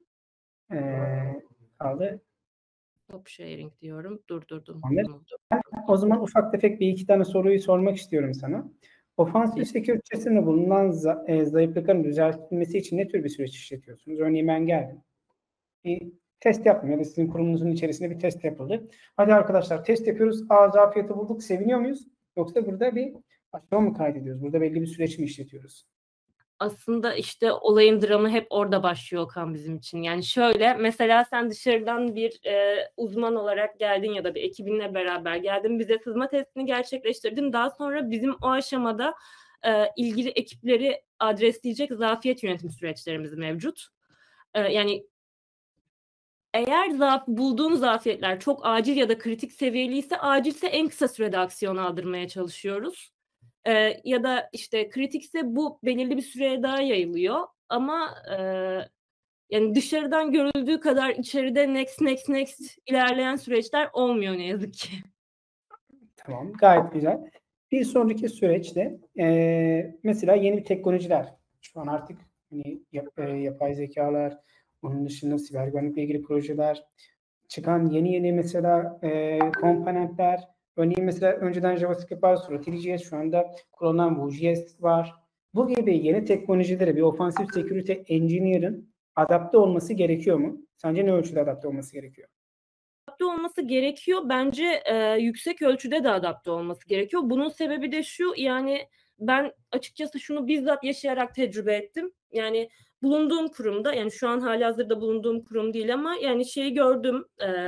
kaldı. Top sharing diyorum. Durdurdum. O zaman ufak tefek bir iki tane soruyu sormak istiyorum sana. Ofansif security içerisinde bulunan zayıflıkların düzeltilmesi için ne tür bir süreç işletiyorsunuz? Örneğin ben geldim. Bir test yaptım ya da sizin kurumunuzun içerisinde bir test yapıldı. Hadi arkadaşlar test yapıyoruz. Zafiyeti bulduk. Seviniyor muyuz? Yoksa burada bir aşama mı kaydediyoruz? Burada belli bir süreç mi işletiyoruz? Aslında işte olayın dramı hep orada başlıyor Okan bizim için. Yani şöyle, mesela sen dışarıdan bir uzman olarak geldin ya da bir ekibinle beraber geldin, bize sızma testini gerçekleştirdin. Daha sonra bizim o aşamada ilgili ekipleri adresleyecek zafiyet yönetim süreçlerimiz mevcut. Yani eğer bulduğun zafiyetler çok acil ya da kritik seviyeliyse, acilse en kısa sürede aksiyon aldırmaya çalışıyoruz. Ya da işte kritikse bu belirli bir süreye daha yayılıyor. Ama yani dışarıdan görüldüğü kadar içeride next ilerleyen süreçler olmuyor ne yazık ki. Tamam, gayet güzel. Bir sonraki süreçte mesela yeni teknolojiler. Şu an artık hani yapay zekalar, onun dışında siber güvenlikle ilgili projeler, çıkan yeni mesela komponentler. Örneğin mesela önceden JavaScript var, sonra Three.js, şu anda kullanılan Vue.js var. Bu gibi yeni teknolojilere bir Offensive Security Engineer'ın adapte olması gerekiyor mu? Sence ne ölçüde adapte olması gerekiyor? Adapte olması gerekiyor. Bence yüksek ölçüde de adapte olması gerekiyor. Bunun sebebi de şu, yani ben açıkçası şunu bizzat yaşayarak tecrübe ettim. Yani bulunduğum kurumda, yani şu an halihazırda bulunduğum kurum değil ama yani şeyi gördüm,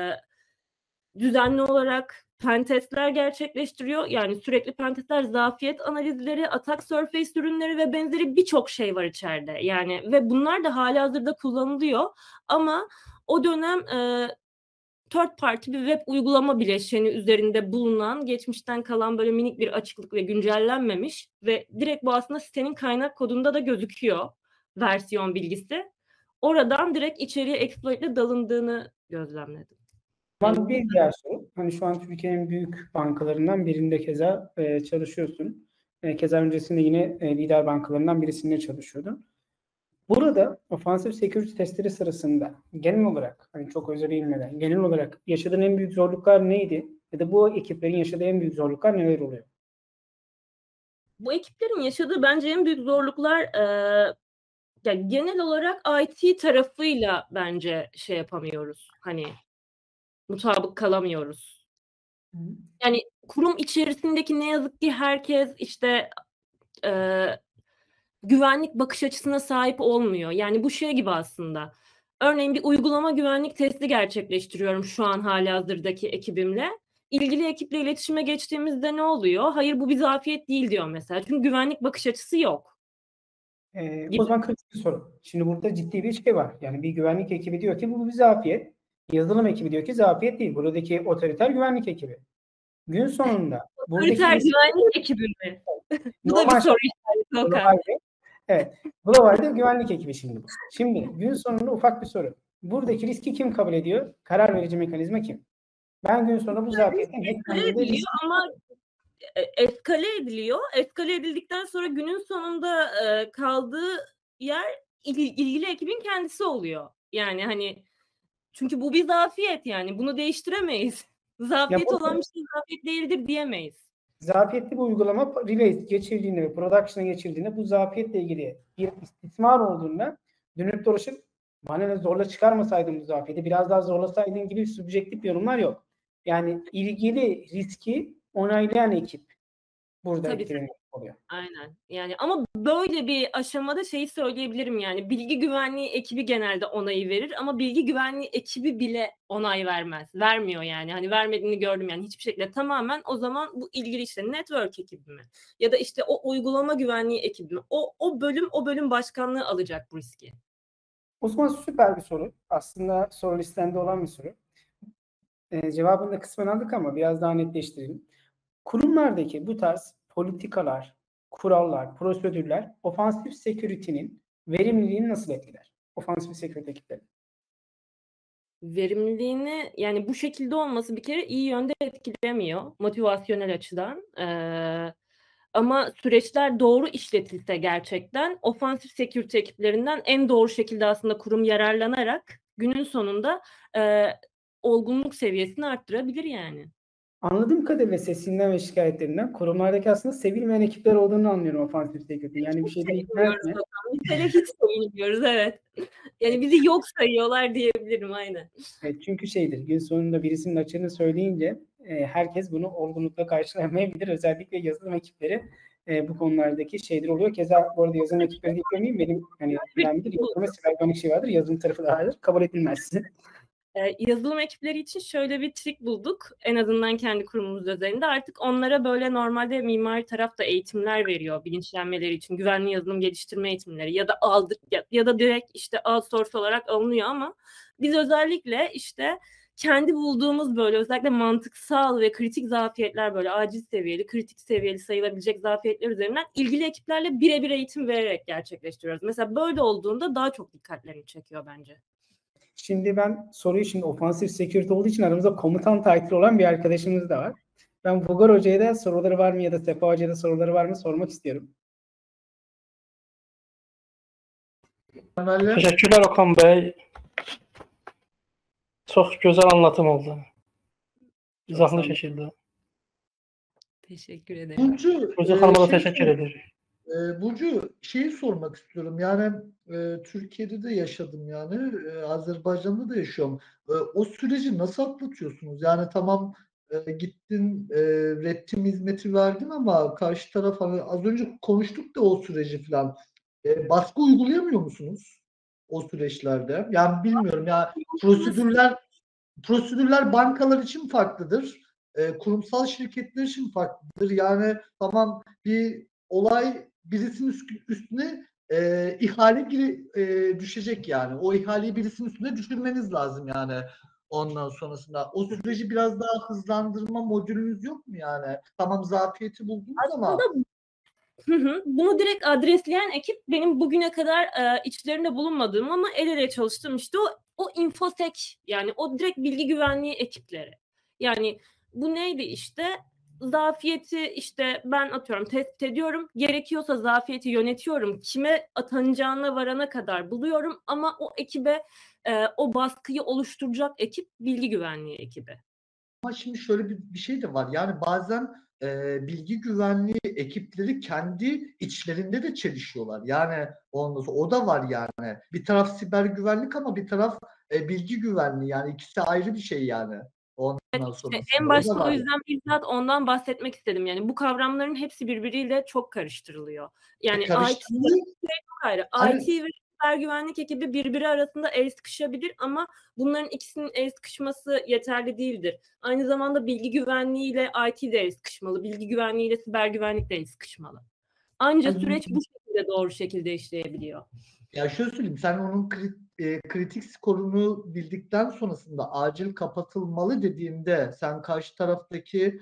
düzenli olarak pentestler gerçekleştiriyor. Yani sürekli pentestler, zafiyet analizleri, attack surface ürünleri ve benzeri birçok şey var içeride. Yani ve bunlar da halihazırda kullanılıyor. Ama o dönem third party bir web uygulama bileşeni üzerinde bulunan, geçmişten kalan böyle minik bir açıklık ve güncellenmemiş ve direkt bu aslında sitenin kaynak kodunda da gözüküyor versiyon bilgisi. Oradan direkt içeriye exploit'le dalındığını gözlemledim. Yani bir diğer soru, hani şu an Türkiye'nin büyük bankalarından birinde keza çalışıyorsun. Keza öncesinde yine lider bankalarından birisinde çalışıyordun. Burada Offensive Security testleri sırasında genel olarak, hani çok özel eğilmeden, genel olarak yaşadığın en büyük zorluklar neydi? Ya da bu ekiplerin yaşadığı en büyük zorluklar neler oluyor? Bu ekiplerin yaşadığı bence en büyük zorluklar yani genel olarak IT tarafıyla bence şey yapamıyoruz. Hani mutabık kalamıyoruz. Yani kurum içerisindeki ne yazık ki herkes işte güvenlik bakış açısına sahip olmuyor. Yani bu şey gibi aslında. Örneğin bir uygulama güvenlik testi gerçekleştiriyorum şu an halihazırdaki ekibimle. İlgili ekiple iletişime geçtiğimizde ne oluyor? Hayır, bu bir zafiyet değil diyor mesela. Çünkü güvenlik bakış açısı yok. O zaman kritik bir soru. Şimdi burada ciddi bir şey var. Yani bir güvenlik ekibi diyor ki bu bir zafiyet. Yazılım ekibi diyor ki zafiyet değil. Buradaki otoriter güvenlik ekibi. Gün sonunda buradaki Otoriter güvenlik ekibi mi? Bu da bir normal soru işareti Okan. globalde, evet. Globalde güvenlik ekibi şimdi bu. Şimdi gün sonunda ufak bir soru. Buradaki riski kim kabul ediyor? Karar verici mekanizma kim? Ben gün sonunda bu zafiyetin hacklendiğinde risk Ama eskale ediliyor. Eskale edildikten sonra günün sonunda kaldığı yer ilgili ekibin kendisi oluyor. Yani hani çünkü bu bir zafiyet, yani bunu değiştiremeyiz. Zafiyet olan bir şey zafiyet değildir diyemeyiz. Zafiyetli bir uygulama release geçirdiğinde ve production'a geçirdiğinde bu zafiyetle ilgili bir istismar olduğunda dönüp dolaşıp bana ne zorla çıkarmasaydım bu zafiyeti, biraz daha zorlasaydın gibi subjektif yorumlar yok. Yani ilgili riski onaylayan ekip burada etkileniyor oluyor. Aynen. Yani ama böyle bir aşamada şeyi söyleyebilirim, yani bilgi güvenliği ekibi genelde onayı verir ama bilgi güvenliği ekibi bile onay vermez. Vermiyor yani. Hani vermediğini gördüm yani hiçbir şekilde. Tamamen o zaman bu ilgili işte network ekibi mi? Ya da işte o uygulama güvenliği ekibi mi? O bölüm başkanlığı alacak bu riski. O zaman süper bir soru. Aslında soru listemde olan bir soru. Cevabını da kısmen aldık ama biraz daha netleştirelim. Kurumlardaki bu tarz politikalar, kurallar, prosedürler Offensive Security'nin verimliliğini nasıl etkiler? Offensive Security ekipleri. Verimliliğini, yani bu şekilde olması bir kere iyi yönde etkilemiyor motivasyonel açıdan. Ama süreçler doğru işletilse gerçekten Offensive Security ekiplerinden en doğru şekilde aslında kurum yararlanarak günün sonunda olgunluk seviyesini arttırabilir yani. Anladığım kadarıyla sesinden ve şikayetlerinden kurumlardaki aslında sevilmeyen ekipler olduğunu anlıyorum Offensive Security. Yani bir şeyden iddia etme. Mesela hiç sevilmiyoruz, evet. Yani bizi yok sayıyorlar diyebilirim, aynen. Evet, çünkü şeydir, gün sonunda birisinin açığını söyleyince herkes bunu olgunlukla karşılamayabilir. Özellikle yazılım ekipleri bu konulardaki şeyler oluyor. Keza bu arada yazılım ekipleri değil, benim hani önemlidir. Yazılım siber güvenlik şey vardır, yazılım tarafı da vardır. Kabul edilmez. Yazılım ekipleri için şöyle bir trik bulduk. En azından kendi kurumumuz özelinde. Artık onlara böyle normalde mimari taraf da eğitimler veriyor bilinçlenmeleri için. Güvenli yazılım geliştirme eğitimleri ya da aldık ya da direkt işte outsource olarak alınıyor ama biz özellikle işte kendi bulduğumuz böyle özellikle mantıksal ve kritik zafiyetler, böyle acil seviyeli, kritik seviyeli sayılabilecek zafiyetler üzerinden ilgili ekiplerle birebir eğitim vererek gerçekleştiriyoruz. Mesela böyle olduğunda daha çok dikkatlerini çekiyor bence. Şimdi ben soruyu, şimdi ofansif security olduğu için aramızda komutan title olan bir arkadaşımız da var. Ben Vugar Hoca'ya da soruları var mı ya da Sefa Hoca'ya da soruları var mı sormak istiyorum. Teşekkürler Okan Bey. Çok güzel anlatım oldu. İzahlı şekilde. Teşekkür ederim. Burcu, Burcu Hanım'a da teşekkür ederim. Burcu, şeyi sormak istiyorum. Yani Türkiye'de de yaşadım yani. Azerbaycan'da da yaşıyorum. O süreci nasıl atlatıyorsunuz? Yani tamam, gittin, red team hizmeti verdin ama karşı taraf, hani az önce konuştuk da o süreci falan. Baskı uygulayamıyor musunuz o süreçlerde? Yani bilmiyorum ya, prosedürler bankalar için farklıdır. Kurumsal şirketler için farklıdır. Yani tamam, bir olay birisinin üstüne ihale düşecek yani. O ihaleyi birisinin üstüne düşürmeniz lazım yani. Ondan sonrasında o süreci biraz daha hızlandırma modülünüz yok mu yani? Tamam, zafiyeti buldunuz ama Bunu direkt adresleyen ekip benim bugüne kadar içlerinde bulunmadığım ama el ele çalıştığım işte o infosec, yani o direkt bilgi güvenliği ekipleri. Yani bu neydi işte? Zafiyeti işte ben atıyorum, tespit ediyorum. Gerekiyorsa zafiyeti yönetiyorum. Kime atanacağına varana kadar buluyorum ama o ekibe o baskıyı oluşturacak ekip bilgi güvenliği ekibi. ama şimdi şöyle bir şey de var. Yani bazen bilgi güvenliği ekipleri kendi içlerinde de çelişiyorlar. Yani o da var yani. Bir taraf siber güvenlik ama bir taraf bilgi güvenliği. Yani ikisi ayrı bir şey yani. Ondan sonra en başta o yüzden bizzat ondan bahsetmek istedim. Yani bu kavramların hepsi birbiriyle çok karıştırılıyor. Yani IT çok ayrı. Hani, IT ve siber güvenlik ekibi birbiri arasında el sıkışabilir ama bunların ikisinin el sıkışması yeterli değildir. Aynı zamanda bilgi güvenliği ile IT de el sıkışmalı. Bilgi güvenliği ile siber güvenlik de el sıkışmalı. Ancak süreç bu şekilde, doğru şekilde işleyebiliyor. ya şöyle söyleyeyim, sen onun kritik skorunu bildikten sonrasında acil kapatılmalı dediğinde sen karşı taraftaki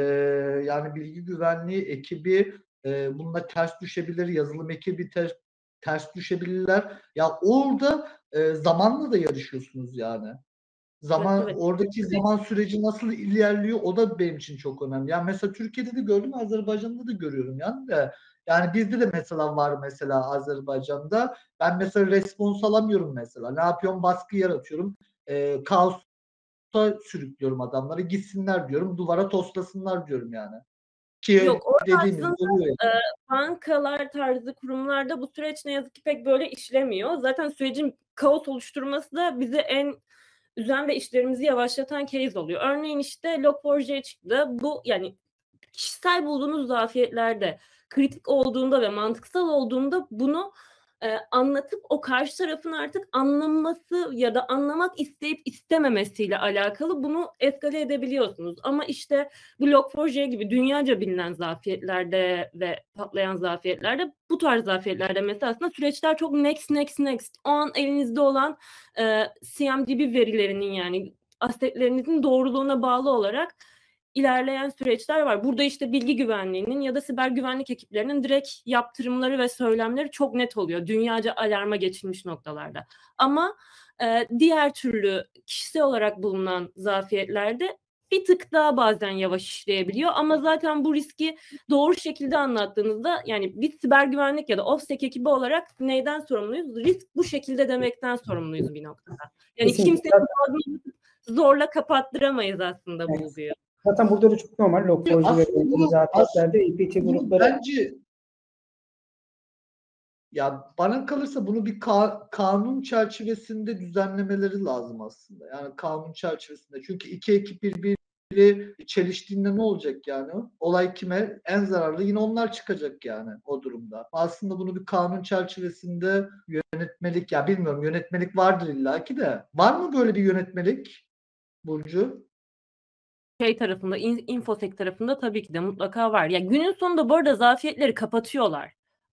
yani bilgi güvenliği ekibi bununla ters düşebilir, yazılım ekibi ters düşebilirler. Ya orada zamanla da yarışıyorsunuz yani. Evet. Oradaki zaman süreci nasıl ilerliyor, o da benim için çok önemli. Yani mesela Türkiye'de de gördüm, Azerbaycan'da da görüyorum yani de. Yani bizde de mesela var, mesela Azerbaycan'da. Ben mesela respons alamıyorum mesela. Ne yapıyorum? Baskı yaratıyorum. Kaosa sürüklüyorum adamları. Gitsinler diyorum. Duvara toslasınlar diyorum yani. Ki Yok, o dediğimiz oluyor. bankalar tarzı kurumlarda bu süreç ne yazık ki pek böyle işlemiyor. Zaten sürecin kaos oluşturması da bizi en üzen ve işlerimizi yavaşlatan case oluyor. Örneğin işte Log4j çıktı. Bu yani kişisel bulduğunuz zafiyetlerde kritik olduğunda ve mantıksal olduğunda bunu anlatıp o karşı tarafın artık anlaması ya da anlamak isteyip istememesiyle alakalı bunu eskale edebiliyorsunuz. Ama işte bu Log4j gibi dünyaca bilinen zafiyetlerde ve patlayan zafiyetlerde, bu tarz zafiyetlerde mesela aslında süreçler çok next. O an elinizde olan CMDB verilerinin, yani asetlerinizin doğruluğuna bağlı olarak ilerleyen süreçler var. Burada işte bilgi güvenliğinin ya da siber güvenlik ekiplerinin direkt yaptırımları ve söylemleri çok net oluyor. Dünyaca alarma geçilmiş noktalarda. Ama diğer türlü kişisel olarak bulunan zafiyetlerde bir tık daha bazen yavaş işleyebiliyor. Ama zaten bu riski doğru şekilde anlattığınızda, yani biz siber güvenlik ya da OFSEC ekibi olarak neyden sorumluyuz? Risk bu şekilde demekten sorumluyuz bir noktada. Yani kimsenin ağzını zorla kapattıramayız aslında bu bulguyu. Zaten burada da çok normal. Log4j ve benzeri zafiyetlerde EPT grupları. Bence ya bana kalırsa bunu bir kanun çerçevesinde düzenlemeleri lazım aslında. Yani kanun çerçevesinde. Çünkü iki ekip birbiri çeliştiğinde ne olacak yani? Olay kime? En zararlı yine onlar çıkacak yani o durumda. Aslında bunu bir kanun çerçevesinde yönetmelik, ya bilmiyorum, yönetmelik vardır illaki de. Var mı böyle bir yönetmelik Burcu? Tarafında, infosec tarafında tabii ki de mutlaka var. Ya günün sonunda bu arada zafiyetleri kapatıyorlar.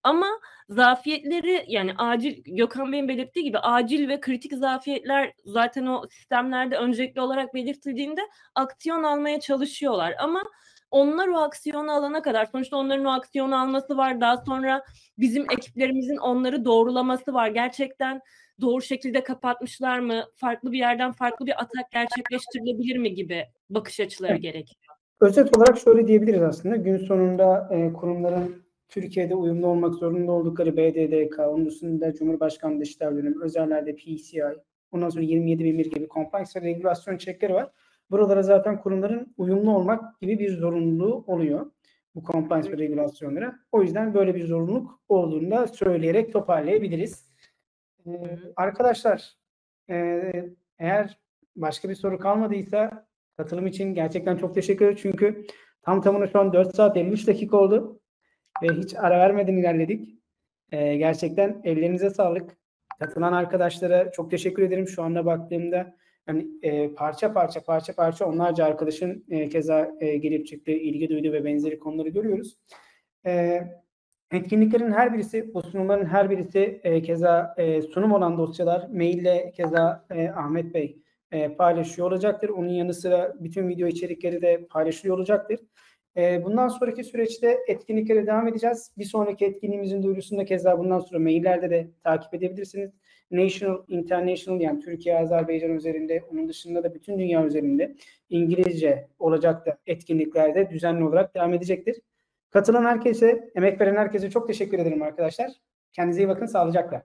Ama zafiyetleri, yani acil, Gökhan Bey'in belirttiği gibi acil ve kritik zafiyetler zaten o sistemlerde öncelikli olarak belirtildiğinde aksiyon almaya çalışıyorlar. Ama onlar o aksiyonu alana kadar, sonuçta onların o aksiyonu alması var. Daha sonra bizim ekiplerimizin onları doğrulaması var. Gerçekten doğru şekilde kapatmışlar mı? Farklı bir yerden farklı bir atak gerçekleştirilebilir mi gibi bakış açıları Evet. gerekiyor. Özet olarak şöyle diyebiliriz aslında. Gün sonunda kurumların Türkiye'de uyumlu olmak zorunda oldukları BDDK, onun dışında Cumhurbaşkanlığı Dışişler Bölümü, özellerde PCI, ondan sonra 27.001 gibi compliance ve regülasyon çekleri var. Buralara zaten kurumların uyumlu olmak gibi bir zorunluluğu oluyor bu compliance ve regülasyonlara. O yüzden böyle bir zorunluluk olduğunu da söyleyerek toparlayabiliriz. Arkadaşlar, eğer başka bir soru kalmadıysa katılım için gerçekten çok teşekkür ederim. Çünkü tam tamına şu an 4 saat 53 dakika oldu ve hiç ara vermeden ilerledik. Gerçekten ellerinize sağlık. Katılan arkadaşlara çok teşekkür ederim. Şu anda baktığımda yani parça parça onlarca arkadaşın keza gelip çıktı, ilgi duydu ve benzeri konuları görüyoruz. Etkinliklerin her birisi, bu sunumların her birisi keza sunum olan dosyalar maille keza Ahmet Bey paylaşıyor olacaktır. Onun yanı sıra bütün video içerikleri de paylaşılıyor olacaktır. Bundan sonraki süreçte etkinliklere devam edeceğiz. Bir sonraki etkinliğimizin duyurusunu da keza bundan sonra maillerde de takip edebilirsiniz. National, International, yani Türkiye, Azerbaycan üzerinde, onun dışında da bütün dünya üzerinde İngilizce olacak da etkinliklerde düzenli olarak devam edecektir. Katılan herkese, emek veren herkese çok teşekkür ederim arkadaşlar. Kendinize iyi bakın, sağlıcakla.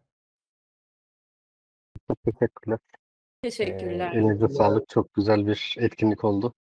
Çok teşekkürler. Teşekkürler. Elinize sağlık. Çok güzel bir etkinlik oldu.